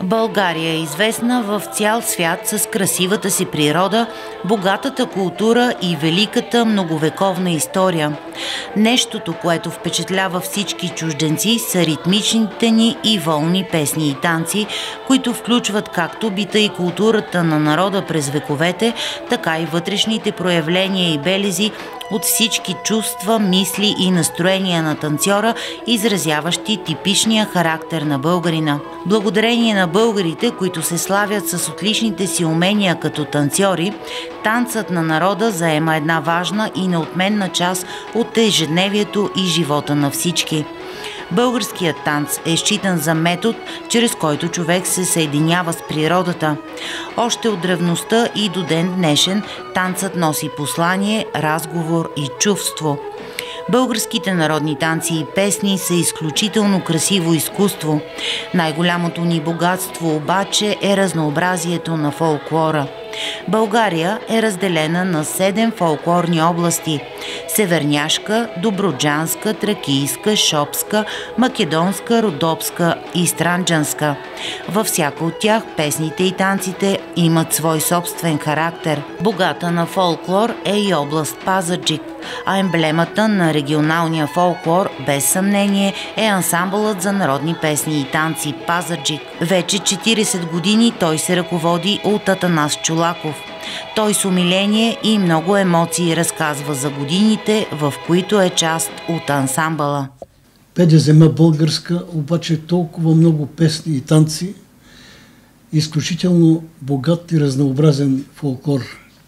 България е известна в цял свят с красивата си природа, богатата култура и великата многовековна история. Нещото, което впечатлява всички чужденци, са ритмичните ни и волни песни и танци, които включват както бита и културата на народа през вековете, така и вътрешните проявления и белези от всички чувства, мисли и настроения на танцора, изразяващи типичния характер на българина. Благодарение на българите, които се славят с отличните си умения като танцори, танцът на народа заема една важна и неотменна част от ежедневието и живота на всички. Българският танц е считан за метод, чрез който човек се съединява с природата. Още от древността и до ден днешен танцът носи послание, разговор и чувство. Българските народни танци и песни са изключително красиво изкуство. Най-голямото ни богатство обаче е разнообразието на фолклора. България е разделена на 7 фолклорни области – Северняшка, Добруджанска, Тракийска, Шопска, Македонска, Родопска и Странджанска. Във всяка от тях песните и танците имат свой собствен характер. Богата на фолклор е и област Пазарджик, а емблемата на регионалния фолклор, без съмнение, е ансамбълът за народни песни и танци Пазарджик. Вече 40 години той се ръководи от Атанас Чолаков. Той с умиление и много емоции разказва за годините, в които е част от ансамбъла. Педе земя българска, обаче толкова много песни и танци, изключително богат и разнообразен фолклор.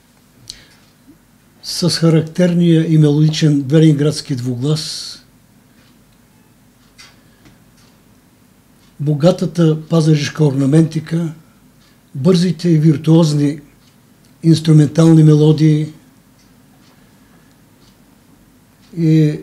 С характерния и мелодичен велинградски двуглас, богатата пазарджишка орнаментика, бързите и виртуозни инструментални мелодии и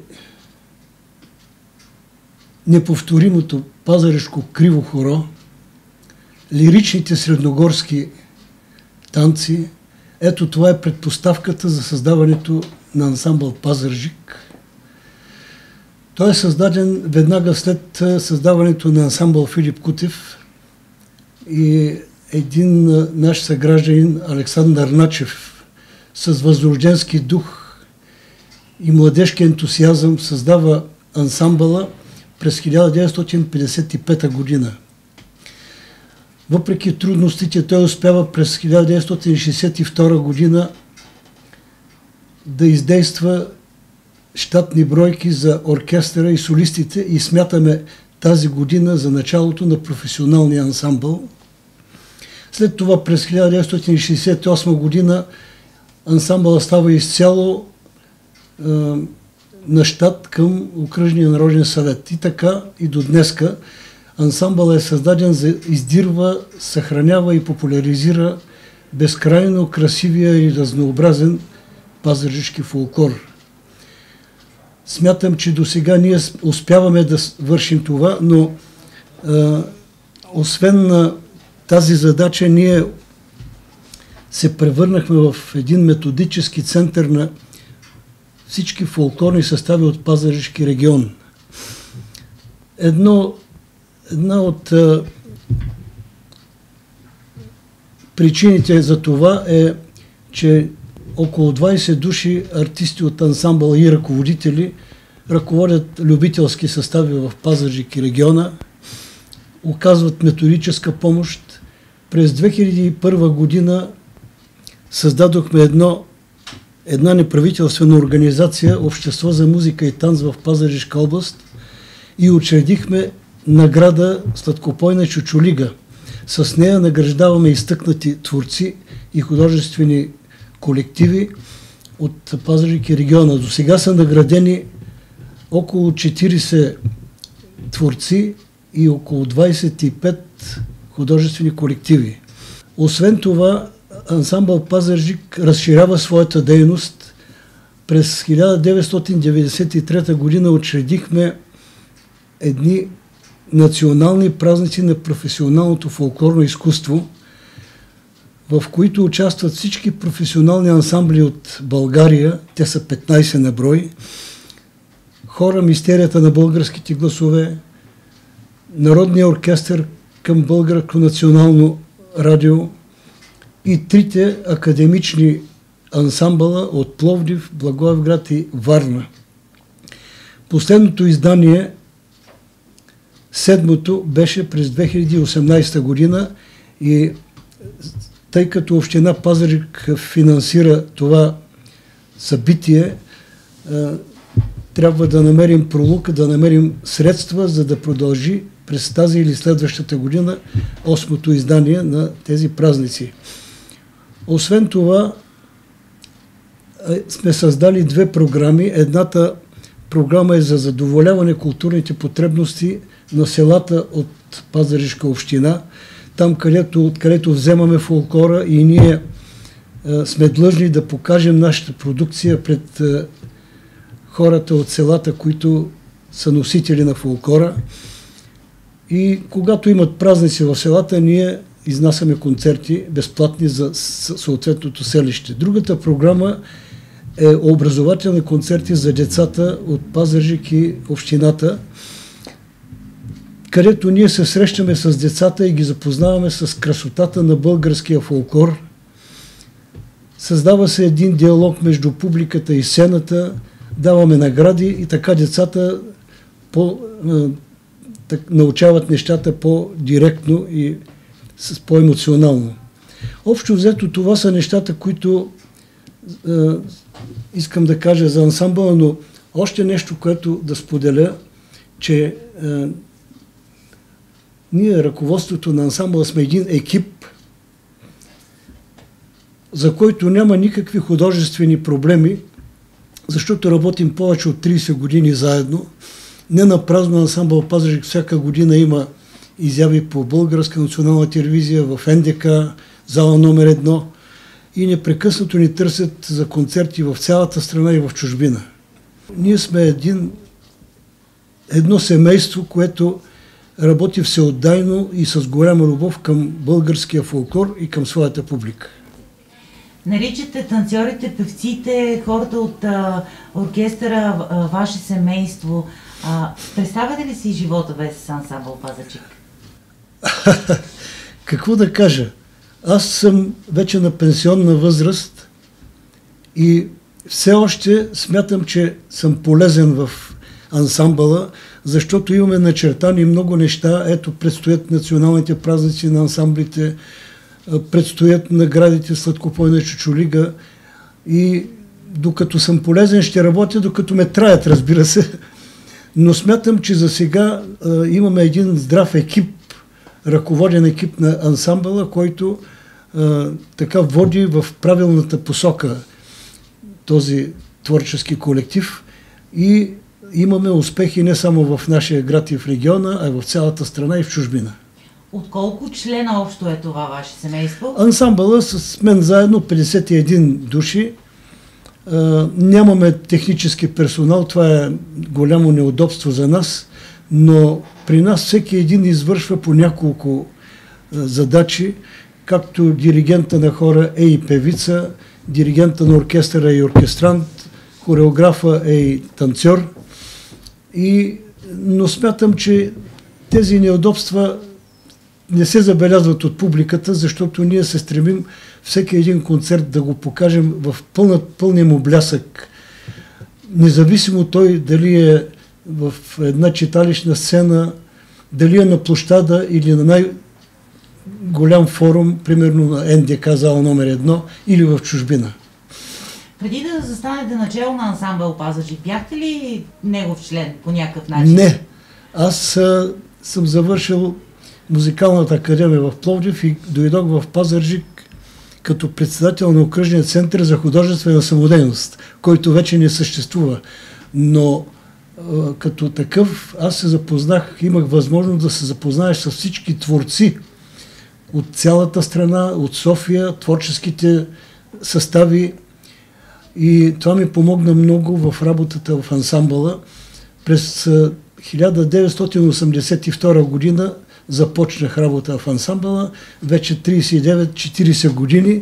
неповторимото пазарджишко криво хоро, лиричните средногорски танци. Ето това е предпоставката за създаването на ансамбъл Пазарджик. Той е създаден веднага след създаването на ансамбъл Филип Кутев и един наш съгражданин Александър Начев с възрожденски дух и младежки ентусиазъм създава ансамбъла през 1955 година. Въпреки трудностите, той успява през 1962 година да издейства щатни бройки за оркестъра и солистите и смятаме тази година за началото на професионалния ансамбъл. След това през 1968 година ансамбъла става изцяло на щат към Окръжния народен съвет. И така и до днеска ансамбъл е създаден за издирва, съхранява и популяризира безкрайно красивия и разнообразен пазарджишки фолклор. Смятам, че до сега ние успяваме да вършим това, но освен на тази задача, ние се превърнахме в един методически център на всички фолклорни състави от Пазарджишки регион. Една от причините за това е, че около 20 души артисти от ансамбъла и ръководители ръководят любителски състави в Пазарджик и региона, оказват методическа помощ. През 2001 година създадохме една неправителствена организация Общество за музика и танц в Пазарджишка област и учредихме награда Сладкопойна чучулига. С нея награждаваме изтъкнати творци и художествени колективи от Пазарджик и региона. До сега са наградени около 40 творци и около 25 художествени колективи. Освен това, ансамбъл Пазарджик разширява своята дейност. През 1993 година учредихме едни национални празници на професионалното фолклорно изкуство, в които участват всички професионални ансамбли от България, те са 15 на брой, хора Мистерията на българските гласове, Народния оркестър към Българско национално радио и 3 академични ансамбъла от Пловдив, Благоевград и Варна. Последното издание, 7-то, беше през 2018 година и тъй като община Пазарджик финансира това събитие, трябва да намерим пролука, да намерим средства, за да продължи през тази или следващата година 8-то издание на тези празници. Освен това, сме създали 2 програми. Едната програма е за задоволяване културните потребности на селата от Пазарджишка община, там откъдето вземаме фолклора и ние сме длъжни да покажем нашата продукция пред хората от селата, които са носители на фолклора. И когато имат празници в селата, ние изнасяме концерти безплатни за съответното селище. Другата програма е образователни концерти за децата от Пазарджик и общината, където ние се срещаме с децата и ги запознаваме с красотата на българския фолклор. Създава се един диалог между публиката и сцената, даваме награди и така децата научават нещата по-директно и по-емоционално. Общо взето това са нещата, които искам да кажа за ансамбъла, но още нещо, което да споделя, че ние, ръководството на ансамбъла, сме един екип, за който няма никакви художествени проблеми, защото работим повече от 30 години заедно. Не напразно ансамбъл Пазарджик всяка година има изяви по Българска национална телевизия, в НДК, зала номер 1 и непрекъснато ни търсят за концерти в цялата страна и в чужбина. Ние сме едно семейство, което работи всеотдайно и с голяма любов към българския фолклор и към своята публика. Наричате танцорите, певците, хората от оркестъра, ваше семейство. Представяте ли си живота без ансамбъл Пазарджик? Какво да кажа? Аз съм вече на пенсионна възраст и все още смятам, че съм полезен в ансамбъла, защото имаме начертани много неща. Ето, предстоят националните празници на ансамблите, предстоят наградите Сладкопойна чучулига и докато съм полезен ще работя, докато ме траят, разбира се. Но смятам, че за сега имаме един здрав екип, ръководен екип на ансамбъла, който така води в правилната посока този творчески колектив и имаме успехи не само в нашия град и в региона, а и в цялата страна и в чужбина. От колко члена общо е това ваше семейство? Ансамбъла с мен заедно 51 души. Нямаме технически персонал, това е голямо неудобство за нас, но при нас всеки един извършва по няколко задачи, както диригента на хора е и певица, диригента на оркестъра е и оркестрант, хореографа е и танцор. Но смятам, че тези неудобства не се забелязват от публиката, защото ние се стремим всеки един концерт да го покажем в пълния му блясък. Независимо той дали е в една читалищна сцена, дали е на площада или на най-голям форум, примерно на НДК, зала номер 1 или в чужбина. Преди да застанете начало на ансамбъл Пазарджик, бяхте ли негов член по някакъв начин? Не. Аз съм завършил музикалната академия в Пловдив и дойдох в Пазарджик като председател на окръжния център за художествена самодейност, който вече не съществува. Но като такъв аз се запознах, имах възможност да се запознаеш с всички творци от цялата страна, от София, творческите състави и това ми помогна много в работата в ансамбъла. През 1982 година започнах работа в ансамбъла, вече 39-40 години.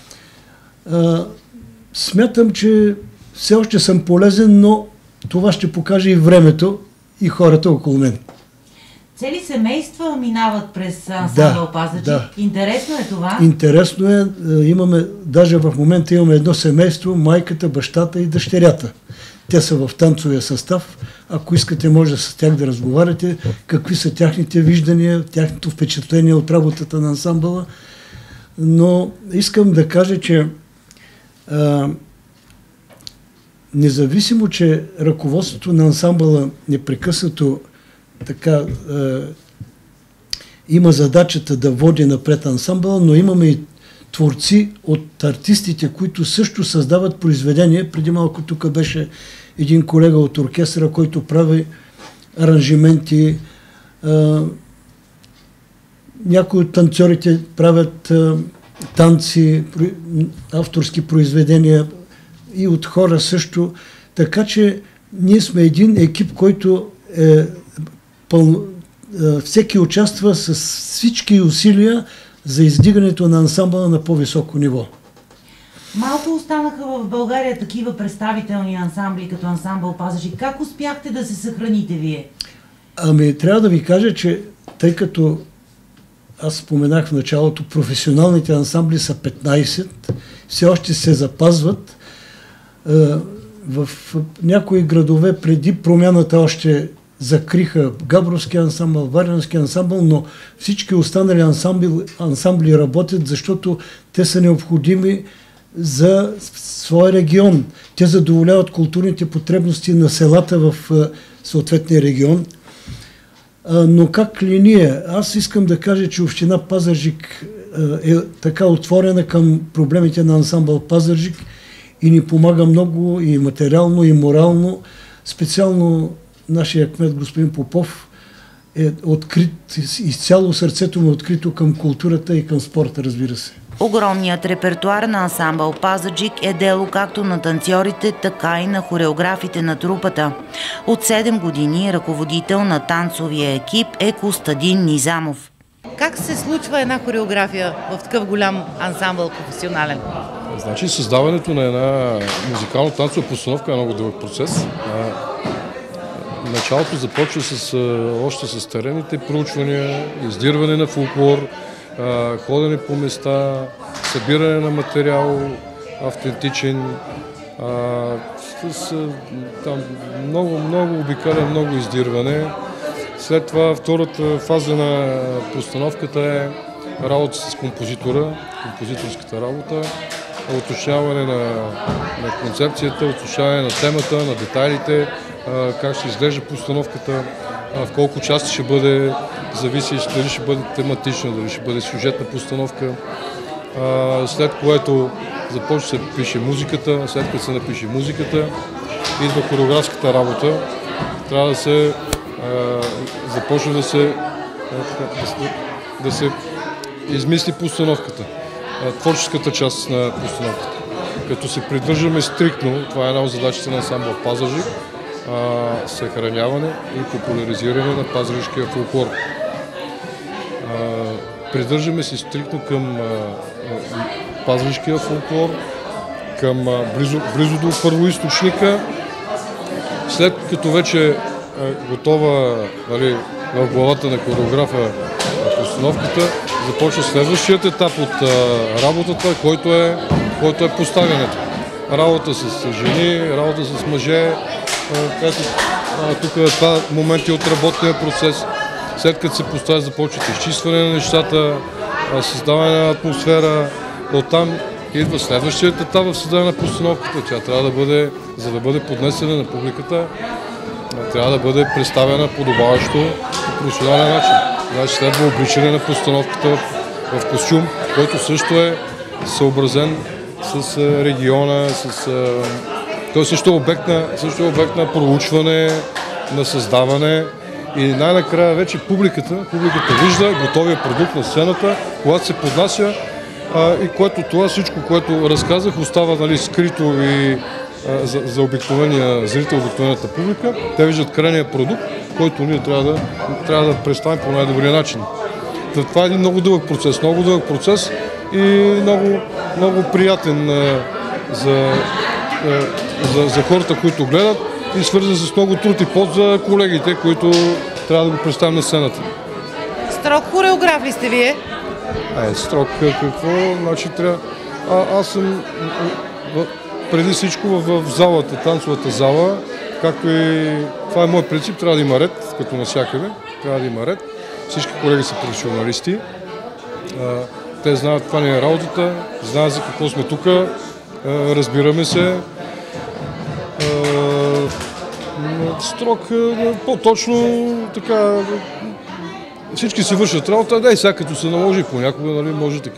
Смятам, че все още съм полезен, но това ще покаже и времето и хората около мен. Цели семейства минават през ансамбъл Пазарджик. Да. Интересно е това. Интересно е. Даже в момента имаме едно семейство, майката, бащата и дъщерята. Те са в танцовия състав. Ако искате, може с тях да разговаряте, какви са тяхните виждания, тяхното впечатление от работата на ансамбъла. Но искам да кажа, че независимо, че ръководството на ансамбъла непрекъснато така има задачата да води напред ансамбъла, но имаме и творци от артистите, които също създават произведения. Преди малко тук беше един колега от оркестъра, който прави аранжименти. Някои от танцорите правят танци, авторски произведения и от хора също. Така че ние сме един екип, който всеки участва с всички усилия за издигането на ансамбъла на по-високо ниво. Малко останаха в България такива представителни ансамбли, като ансамбъл Пазарджик. Как успяхте да се съхраните вие? Трябва да ви кажа, че тъй като аз споменах в началото, професионалните ансамбли са 15, все още се запазват. В някои градове преди промяната още закриха Габровски ансамбъл, Варненски ансамбъл, но всички останали ансамбли работят, защото те са необходими за своя регион. Те задоволяват културните потребности на селата в съответния регион. Но как ли ние? Аз искам да кажа, че община Пазарджик е така отворена към проблемите на ансамбъл Пазарджик и ни помага много и материално, и морално. Специално нашия кмет господин Попов е открит, изцяло сърцето му е открито към културата и към спорта, разбира се. Огромният репертуар на ансамбъл Пазарджик е дело както на танцорите, така и на хореографите на трупата. От 7 години ръководител на танцовия екип е Костадин Низамов. Как се случва една хореография в такъв голям ансамбъл професионален? Значи създаването на една музикално-танцова постановка е много дълъг процес. Началото започва още с терените проучвания, издирване на фолклор, ходене по места, събиране на материал автентичен, много обикаля, много издирване. След това втората фаза на постановката е работа с композитора, композиторската работа, уточняване на концепцията, уточняване на темата, на детайлите, как ще изглежда постановката, в колко части ще бъде, зависи дали ще бъде тематична, дали ще бъде сюжетна постановка. След което започва да се пише музиката, след като се напише музиката, идва хореографската работа, трябва да се започне да се измисли постановката, творческата част на постановката. Като се придържаме стриктно, това е една от задачите на ансамбъл Пазарджик, съхраняване и популяризиране на пазарджишкия фолклор. Придържаме се стриктно към пазарджишкия фолклор, близо до първоизточника. След като вече е готова, нали, в главата на хореографа постановката, започва следващият етап от работата, който е поставянето. Работа с жени, работа с мъже. Тук е това моменти от работния процес. След като се поставя, започват изчистване на нещата, създаване на атмосфера. Оттам идва следващият етап в създаване на постановката. Тя трябва да бъде, за да бъде поднесена на публиката, трябва да бъде представена подобаващо по професионален начин. Значи следва обличане на постановката в костюм, който също е съобразен с региона, той също е обект на проучване, на създаване и най-накрая вече публиката вижда готовия продукт на сцената, когато се поднася и което всичко, което разказах, остава, нали, скрито и за обикновения зрител, обикновената публика. Те виждат крайния продукт, който ние трябва да представим по най-добрия начин. Това е един много дълъг процес и много приятен за хората, които гледат, и свързан с много труд и пот за колегите, които трябва да го представим на сцената. Строг хореограф ли сте вие? Строг какво? Значи трябва... Аз съм преди всичко в залата, танцовата зала, както и това е мой принцип, трябва да има ред, като навсякъде, трябва да има ред. Всички колеги са професионалисти, те знаят това не е работата, знаят за какво сме тук, разбираме се. Строг, по-точно така, всички си вършат работа, и сега като се наложи понякога, нали, може така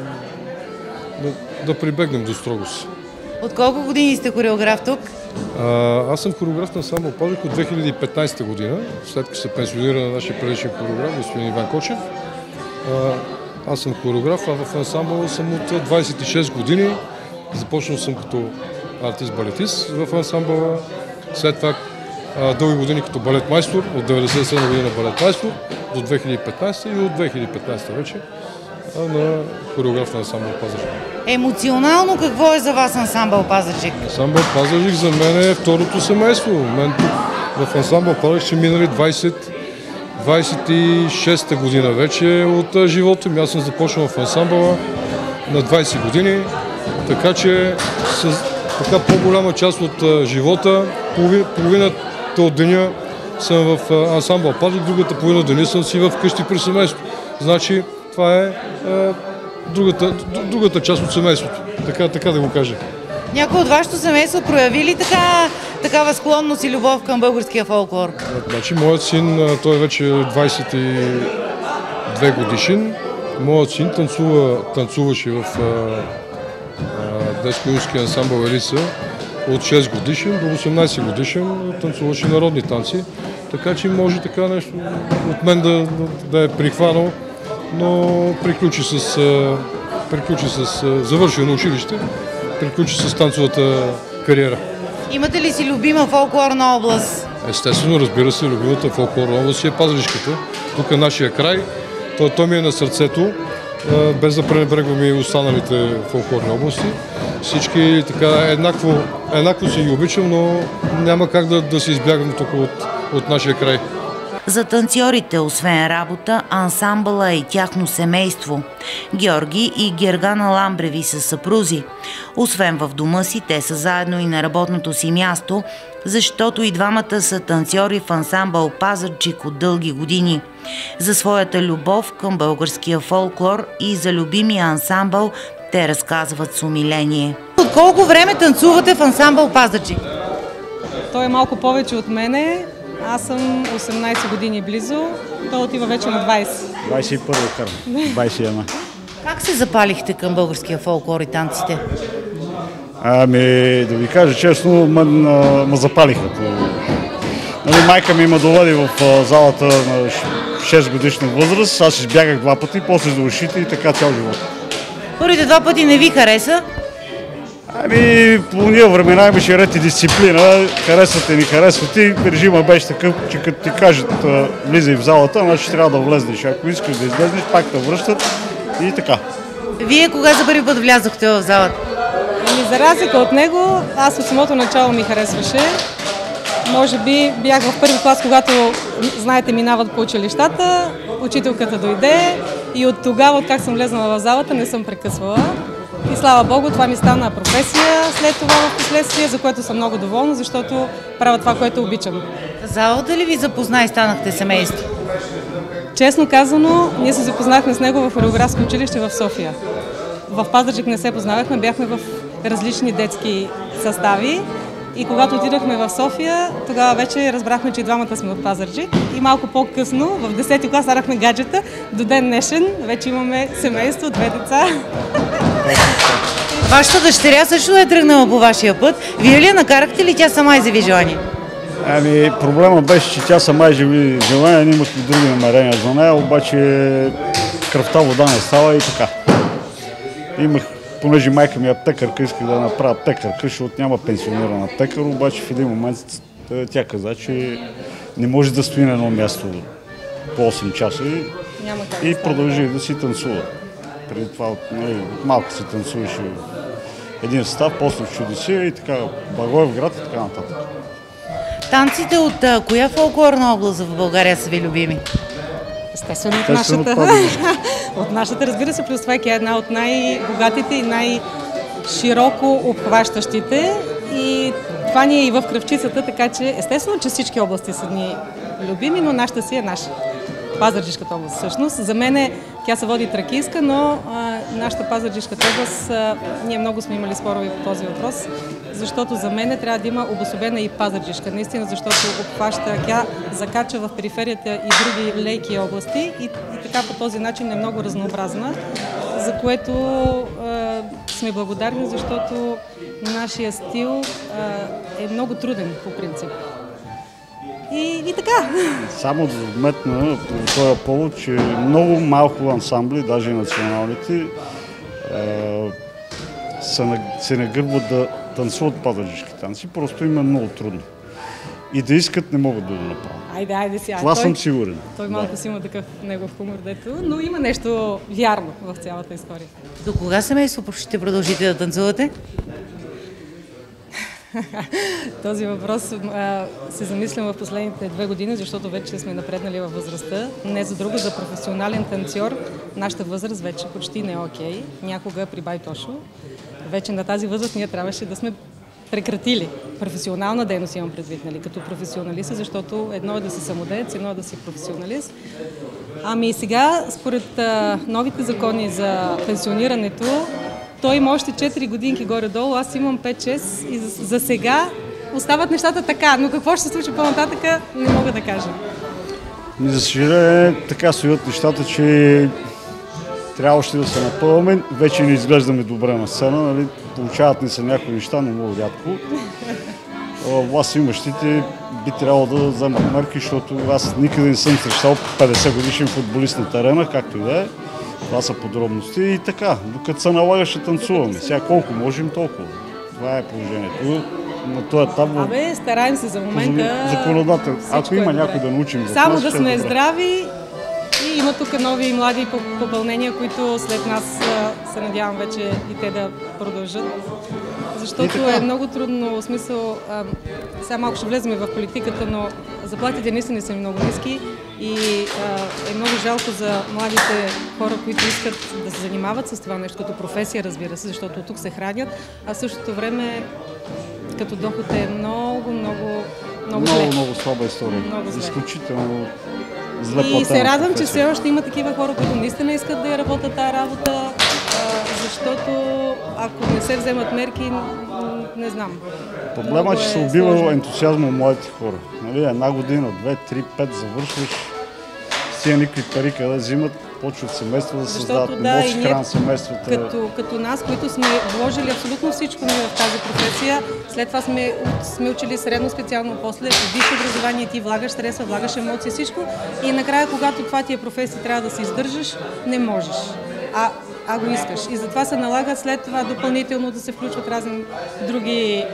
да прибегнем до строгост. От колко години сте хореограф тук? Аз съм хореограф на ансамбъл Пазарджик от 2015 година, след като се пенсионира на нашия предишен хореограф, господин Иван Кочев. Аз съм хореограф, а в ансамбъла съм от 26 години. Започнал съм като артист-балетист в ансамбъла, след това дълги години като балет-майстор, от 1997 година балет-майстор до 2015 и от 2015 вече на хореограф на ансамбъл Пазарджик. Емоционално какво е за вас ансамбъл Пазарджик? Ансамбъл Пазарджик за мен е второто семейство. Мен тук в ансамбъл Пазарджик ще минали 26-та година вече от живота ми. Аз съм започнал в ансамбъла на 20 години, така че с така по-голяма част от живота, половината от деня съм в ансамбъл Пазарджик, другата половина деня съм си в къщи при семейство. Значи това е другата част от семейството, така да го кажа. Някой от вашето семейство прояви ли такава склонност и любов към българския фолклор? Значи, моят син, той е вече 22 годишен. Моят син танцуваше в детско-юношеския ансамбъл Елиса от 6 годишен до 18 годишен, танцуваше народни танци. Така че може така нещо от мен да е прихванал, но завърши на училище, приключи с танцовата кариера. Имате ли си любима фолклорна област? Естествено, разбира се, любимата фолклорна област е Пазарджишката. Тук е нашия край, той ми е на сърцето, без да пренебрегваме и останалите фолклорни области. Всички така еднакво си ги обичам, но няма как да се избягам тук от нашия край. За танцорите, освен работа, ансамбъла е и тяхно семейство. Георги и Гергана Ламбреви са съпрузи. Освен в дома си, те са заедно и на работното си място, защото и двамата са танцори в ансамбъл Пазарджик от дълги години. За своята любов към българския фолклор и за любимия ансамбъл те разказват с умиление. От колко време танцувате в ансамбъл Пазарджик? Той е малко повече от мене. Аз съм 18 години близо, той отива вече на 20. 21 карам, 21. Как се запалихте към българския фолклор и танците? Да ви кажа честно, ме запалиха. Майка ми ме доведе в залата на 6 годишна възраст, аз избягах 2 пъти, после за ушите и така цял живот. Първите 2 пъти не ви хареса? По уния времена имаше ред и дисциплина, харесвате, не харесвате. Режима беше такъв, че като ти кажат влизай в залата, значи трябва да влезнеш. Ако искаш да излезнеш, пак те връщат и така. Вие кога за първи път влязохте в залата? За разлика от него, аз от самото начало ми харесваше. Може би бях в първи клас, когато, знаете, минават по училищата, учителката дойде и от тогава, от как съм влезнала в залата, не съм прекъсвала. И слава Богу, това ми стана професия след това в последствие, за което съм много доволна, защото правя това, което обичам. Залата ли ви запозна и станахте семейство? Честно казано, ние се запознахме с него в хореографско училище в София. В Пазарджик не се познавахме, бяхме в различни детски състави. И когато отидахме в София, тогава вече разбрахме, че и двамата сме от Пазарджик. И малко по-късно, в 10-ти клас, станахме гаджета. До ден днешен вече имаме семейство, 2 деца. Вашата дъщеря също е тръгнала по вашия път. Вие ли я накарахте или тя сама изяви желание? Проблема беше, че тя сама изяви желание, не имах и други намерения за нея, обаче кръвта вода не става и така. Понеже майка ми е аптекарка, исках да направя аптекарка, защото няма пенсиониран аптекар, обаче в един момент тя каза, че не може да стои на едно място по 8 часа и продължи да си танцува. Преди това от малко се танцуваше един състав, после в Чудесия и така, Благоевград и така нататък. Танците от коя фолклорна област в България са ви любими? Естествено от нашата. От нашата, разбира се, плюс това е една от най-богатите и най-широко обхващащите. И това ни е и в кръвчицата, така че естествено, че всички области са ни любими, но нашата си е наша. Пазарджишката област всъщност. За мен тя се води тракийска, но нашата Пазарджишката област, ние много сме имали спорове по този въпрос, защото за мен трябва да има обособена и Пазарджишка, наистина, защото обхваща, тя закача в периферията и други леки области и така по този начин е много разнообразна, за което сме благодарни, защото нашия стил е много труден по принцип. И така. Само да вметна по този повод, че много малко ансамбли, даже и националните, се нагърбват да танцуват пазарджишки танци. Просто им е много трудно. И да искат, не могат да го направят. Айде сега. Това съм сигурен. Той малко си има такъв негов хумор, дето, но има нещо вярно в цялата история. До кога семейство ще продължите да танцувате? Този въпрос се замислям в последните 2 години, защото вече сме напреднали във възрастта. Не за друго, за професионален танцор. Нашата възраст вече почти не е окей. Някога при Байтошо. Вече на тази възраст ние трябваше да сме прекратили. Професионална дейност имам предвид, нали, като професионалист, защото едно е да си самодеец, едно е да си професионалист. Ами сега, според новите закони за пенсионирането, той има още 4 годинки горе-долу, аз имам 5-6 и за сега остават нещата така, но какво ще се случи по-нататък, не мога да кажа. За съжаление, така стоят нещата, че трябва още да се напълваме. Вече не изглеждаме добре на сцена, нали? Получават ни се някои неща, но много рядко. Власт имащите би трябвало да вземат мерки, защото аз никъде не съм срещал 50 годишен футболист на терена, както и да е. Това са подробности и така, докато се налага ще танцуваме. Сега колко можем, толкова. Това е положението. На този етап... стараем се за момента... Законодател. Ако има някой да научим... Само да сме здрави и има тук нови и млади попълнения, които след нас се надявам вече и те да продължат. Защото е много трудно, в смисъл, сега малко ще влезем в политиката, но заплатите наистина са много ниски и е много жалко за младите хора, които искат да се занимават с това нещо като професия, разбира се, защото тук се хранят, а в същото време като доход е много зле. Много слаба история. Изключително зле платена. И се радвам, че все още има такива хора, които наистина искат да я работят тази работа, защото ако не се вземат мерки, не знам. Проблема е, че се убива ентусиазма от младите хора. Нали, 1 година, 2, 3, 5 завършваш, с тия никакви пари къде взимат, почват семейства да създават, не може да хранят семействата. Като нас, които сме вложили абсолютно всичко в тази професия, след това сме учили средно, специално, после висше образование, ти влагаш средства, влагаш емоции, всичко и накрая, когато това ти е професия, трябва да се издържаш, не можеш. А го искаш. И затова се налага след това допълнително да се включват разни други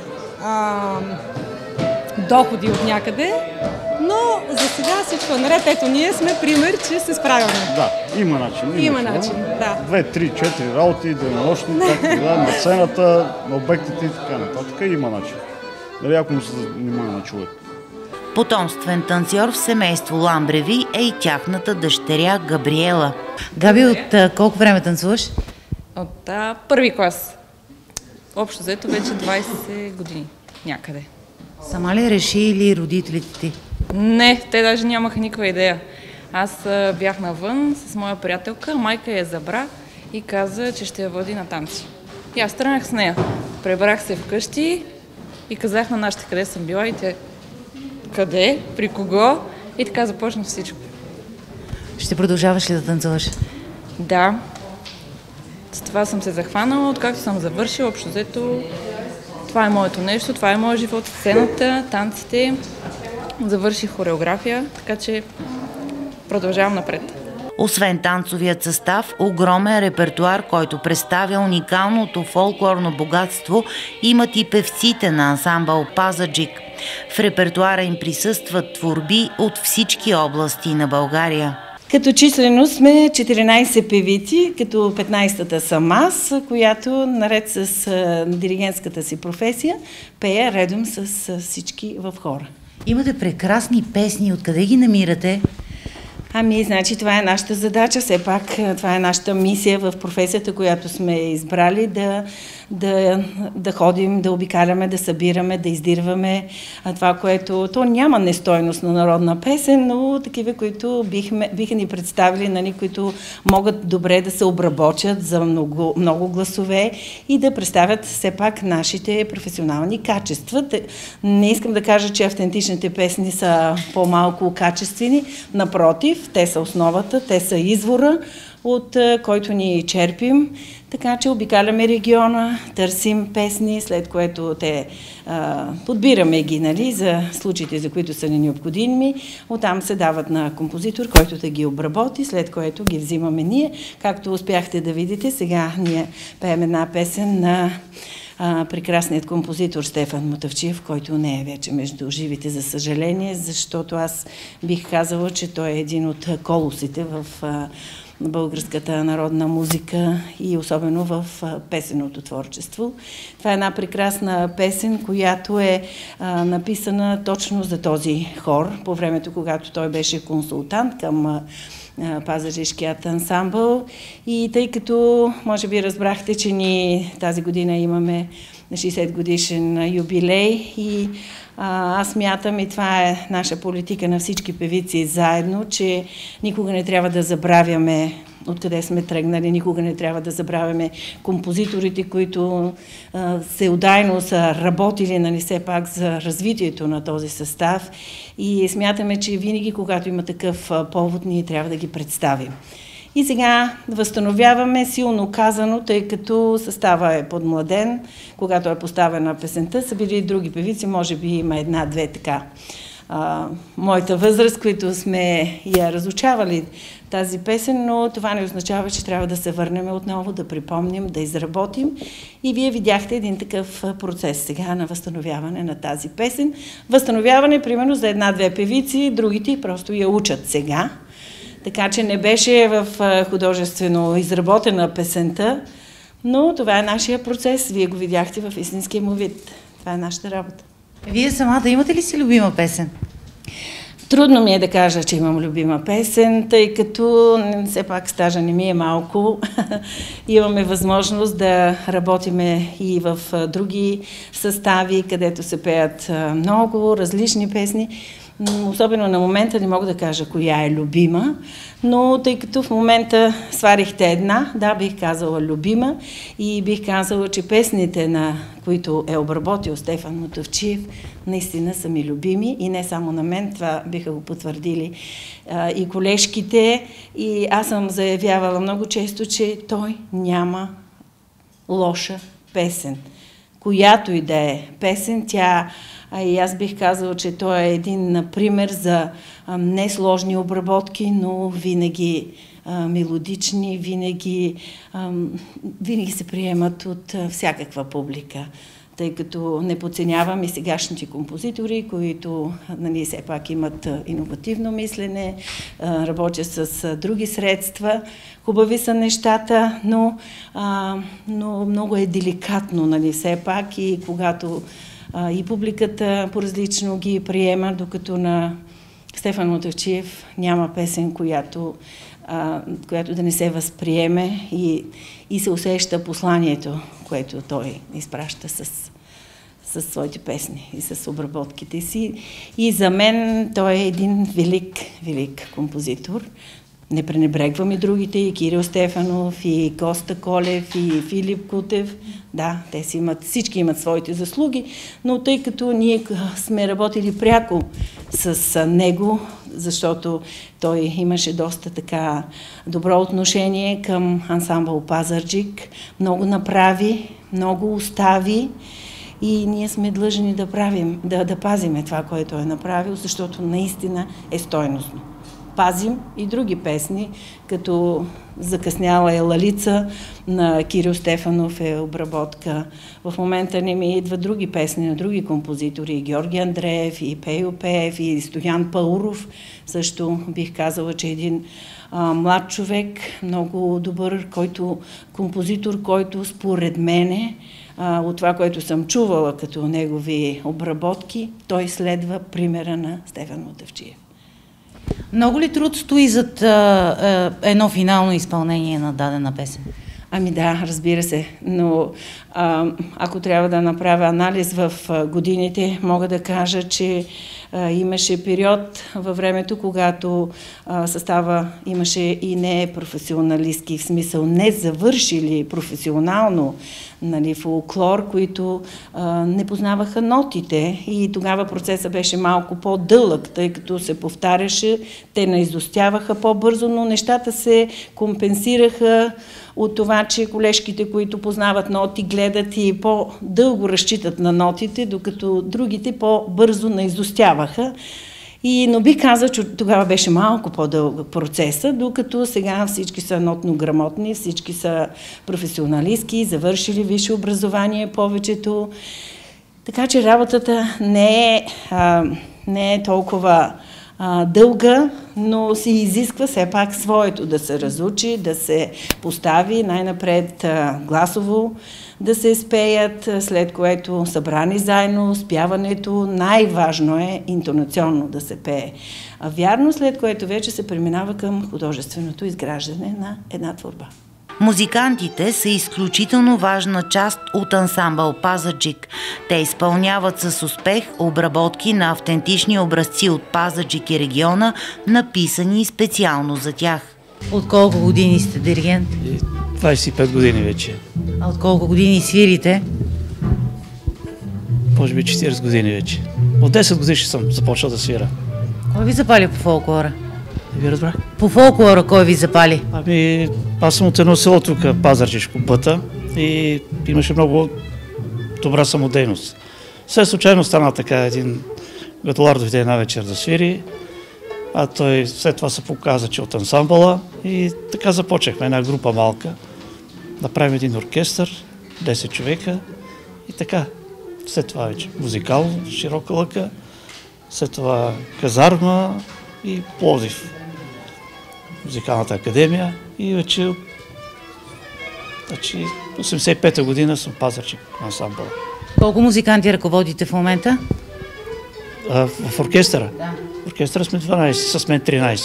доходи от някъде. Но за сега всичко е наред. Ето, ние сме пример, че се справяме. Да, има начин. Има начин, да. 2, 3, 4 работи, денонощни, както да, на сцената, на обектите и така нататък. Има начин. Дали ако му се занимава на човек. Потомствен танцор в семейство Ламбреви е и тяхната дъщеря Габриела. Габи, от колко време танцуваш? От първи клас. Общо взето вече 20 години някъде. Сама ли реши или родителите ти? Не, те даже нямаха никаква идея. Аз бях навън с моя приятелка, майка я забра и каза, че ще я води на танци. И аз тръгнах с нея. Пребрах се вкъщи и казах на нашите къде съм била и те къде, при кого и така започна всичко. Ще продължаваш ли да танцуваш? Да. С това съм се захванала, откакто съм завършила, общо взето. Това е моето нещо, това е моят живот, сцената, танците. Завърших хореография, така че продължавам напред. Освен танцовият състав, огромен репертуар, който представя уникалното фолклорно богатство, имат и певците на ансамбъл Пазарджик. В репертуара им присъстват творби от всички области на България. Като численост сме 14 певици, като 15-та съм аз, която наред с диригентската си професия пея редом с всички в хора. Имате прекрасни песни. Откъде ги намирате? Ами, значи това е нашата задача, все пак това е нашата мисия в професията, която сме избрали, да ходим, да обикаляме, да събираме, да издирваме това, което... То няма нестойност на народна песен, но такива, които биха ни представили, нали, които могат добре да се обработят за много гласове и да представят все пак нашите професионални качества. Не искам да кажа, че автентичните песни са по-малко качествени, напротив, те са основата, те са извора, от който ние черпим, така че обикаляме региона, търсим песни, след което подбираме ги, нали, за случаите, за които са ни необходими. Оттам се дават на композитор, който да ги обработи, след което ги взимаме ние. Както успяхте да видите, сега ние пеем една песен на прекрасният композитор Стефан Мутафчиев, който не е вече между живите, за съжаление, защото аз бих казала, че той е един от колосите в българската народна музика и особено в песенното творчество. Това е една прекрасна песен, която е написана точно за този хор, по времето, когато той беше консултант към Пазарджишкият ансамбъл. И тъй като, може би разбрахте, че ние тази година имаме 60 годишен юбилей и аз мятам, и това е наша политика на всички певици заедно, че никога не трябва да забравяме откъде сме тръгнали, никога не трябва да забравяме композиторите, които всеотдайно са работили, нали, все пак за развитието на този състав и смятаме, че винаги, когато има такъв повод, ние трябва да ги представим. И сега възстановяваме, силно казано, тъй като състава е подмладен, когато е поставена песента, са били и други певици, може би има една-две така моята възраст, които сме я разучавали тази песен, но това не означава, че трябва да се върнем отново, да припомним, да изработим. И вие видяхте един такъв процес сега на възстановяване на тази песен. Възстановяване, примерно, за една-две певици, другите просто я учат сега. Така че не беше в художествено изработена песента, но това е нашия процес. Вие го видяхте в истинския му вид. Това е нашата работа. Вие самата имате ли си любима песен? Трудно ми е да кажа, че имам любима песен, тъй като все пак стажа не ми е малко. Имаме възможност да работиме и в други състави, където се пеят много различни песни. Особено на момента не мога да кажа коя е любима, но тъй като в момента сварихте една, да, бих казала любима и бих казала, че песните, на които е обработил Стефан Мутафчиев, наистина са ми любими и не само на мен, това биха го потвърдили и колежките. И аз съм заявявала много често, че той няма лоша песен. Която и да е песен, и аз бих казала, че той е един пример за несложни обработки, но винаги мелодични, винаги се приемат от всякаква публика. Тъй като не подценявам и сегашните композитори, които, нали, все пак имат иновативно мислене, работят с други средства. Хубави са нещата, но много е деликатно, нали, все пак, и когато и публиката по-различно ги приема, докато на Стефан Мутафчиев няма песен, която да не се възприеме и се усеща посланието, което той изпраща с своите песни и с обработките си. И за мен той е един велик композитор. Не пренебрегвам и другите, и Кирил Стефанов, и Коста Колев, и Филип Кутев. Да, всички имат своите заслуги, но тъй като ние сме работили пряко с него, защото той имаше доста така добро отношение към ансамбъл Пазарджик, много направи, много остави и ние сме длъжни да пазиме това, което е направил, защото наистина е стойностно. Пазим и други песни, като Закъсняла е Лалица на Кирил Стефанов е обработка. В момента не ми идват други песни на други композитори, и Георги Андреев, и Пейо Пеев, и Стоян Пауров. Също бих казала, че един млад човек, много добър композитор, който според мене, от това, което съм чувала като негови обработки, той следва примера на Стефан Мутафчиев. Много ли труд стои зад едно финално изпълнение на дадена песен? Ами да, разбира се, но ако трябва да направя анализ в годините, мога да кажа, че имаше период във времето, когато състава имаше и не професионалистки, в смисъл не завършили професионално, нали, фолклор, които не познаваха нотите, и тогава процесът беше малко по-дълъг, тъй като се повтаряше, те наизостяваха по-бързо, но нещата се компенсираха от това, че колежките, които познават ноти, гледат и по-дълго разчитат на нотите, докато другите по-бързо наизостяваха. Но би казал, че тогава беше малко по-дълъг процеса, докато сега всички са нотно грамотни, всички са професионалистки, завършили висше образование повечето. Така че работата не е толкова дълга, но се изисква все пак своето да се разучи, да се постави най-напред гласово, да се спеят, след което събрани заедно, спяването, най-важно е интонационно да се пее. Вярно, след което вече се преминава към художественото изграждане на една творба. Музикантите са изключително важна част от ансамбъл Пазарджик. Те изпълняват с успех обработки на автентични образци от Пазарджик и региона, написани специално за тях. От колко години сте диригент? 25 години вече. А от колко години свирите? Може би 40 години вече. От 10 години съм започнал да свира. Кой ви запали по фолклора? Ви разбрах? По фолклора кой ви запали? Ами, аз съм от едно село тук, Пазарджишко, Бъта, и имаше много добра самодейност. Все случайно стана така, един Gatolard дойде една вечер да свири, а той след това се показа, че от ансамбъла, и така започнахме една група малка, направим един оркестър, 10 човека, и така. След това вече музикал, Широка лъка, след това казарма и Пловдив, музикалната академия, и вече 85-та година съм Пазарджик ансамбъл. Колко музиканти ръководите в момента? В оркестъра? Да. В оркестъра сме 12, с мен 13.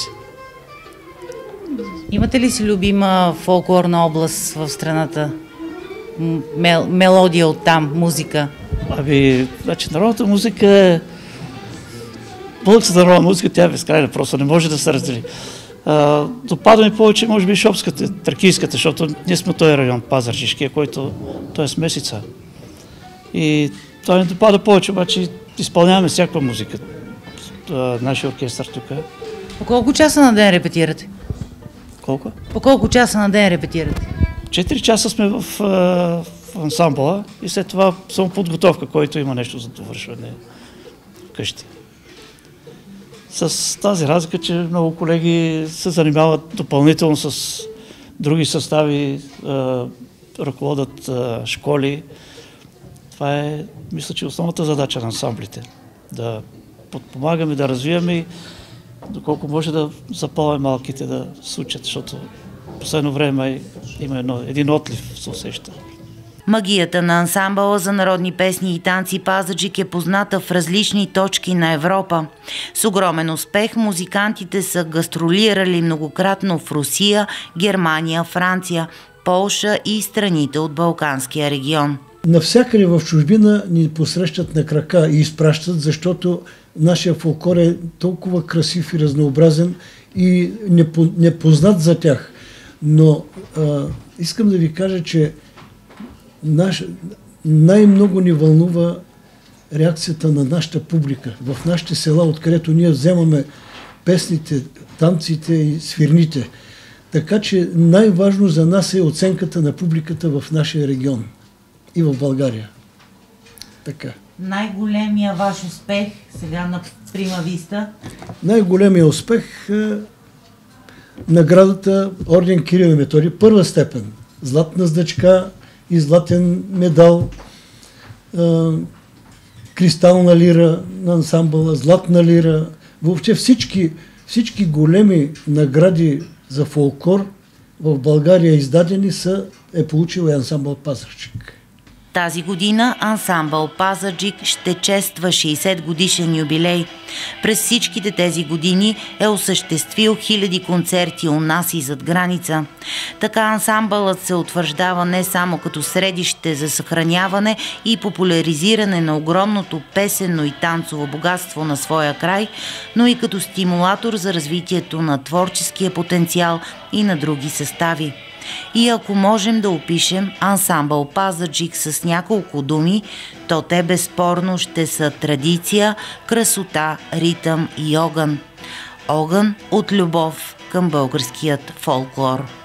Имате ли си любима фолклорна област в страната? Мелодия от там, музика? Ами, значи народната музика, българската народна музика, тя е безкрайна, просто не може да се раздели. Допада ми повече, може би, шопската, тракийската, защото ние сме този район, Пазарджишкия, който той е смесица. И той не допада повече, обаче изпълняваме всякаква музика. Нашия оркестър тук. По колко часа на ден репетирате? Колко? По колко часа на ден репетирате? 4 часа сме в ансамбъла и след това самоподготовка, който има нещо за довършване вкъщи. С тази разлика, че много колеги се занимават допълнително с други състави, ръководят школи. Това е, мисля, че основната задача на ансамблите. Да подпомагаме, да развиваме и доколко може да запалваме малките да се учат, защото в последно време има един отлив, се усеща. Магията на ансамбъла за народни песни и танци Пазарджик е позната в различни точки на Европа. С огромен успех музикантите са гастролирали многократно в Русия, Германия, Франция, Полша и страните от Балканския регион. Навсякъде в чужбина ни посрещат на крака и изпращат, защото нашия фолклор е толкова красив и разнообразен и непознат за тях. Но искам да ви кажа, че най-много ни вълнува реакцията на нашата публика. В нашите села, откъдето ние вземаме песните, танците и свирните. Така че най-важно за нас е оценката на публиката в нашия регион и в България. Така. Най-големия ваш успех сега на Прима Виста? Най-големия успех е наградата Орден Кирил и Методий, първа степен. Златна значка и златен медал, кристална лира на ансамбъла, златна лира. Въобще всички големи награди за фолклор в България издадени е получил и ансамбъл Пазарджик. Тази година ансамбъл Пазарджик ще чества 60 годишен юбилей. През всичките тези години е осъществил хиляди концерти у нас и зад граница. Така ансамбълът се утвърждава не само като средище за съхраняване и популяризиране на огромното песенно и танцово богатство на своя край, но и като стимулатор за развитието на творческия потенциал и на други състави. И ако можем да опишем ансамбъл Пазарджик с няколко думи, то те безспорно ще са традиция, красота, ритъм и огън. Огън от любов към българският фолклор.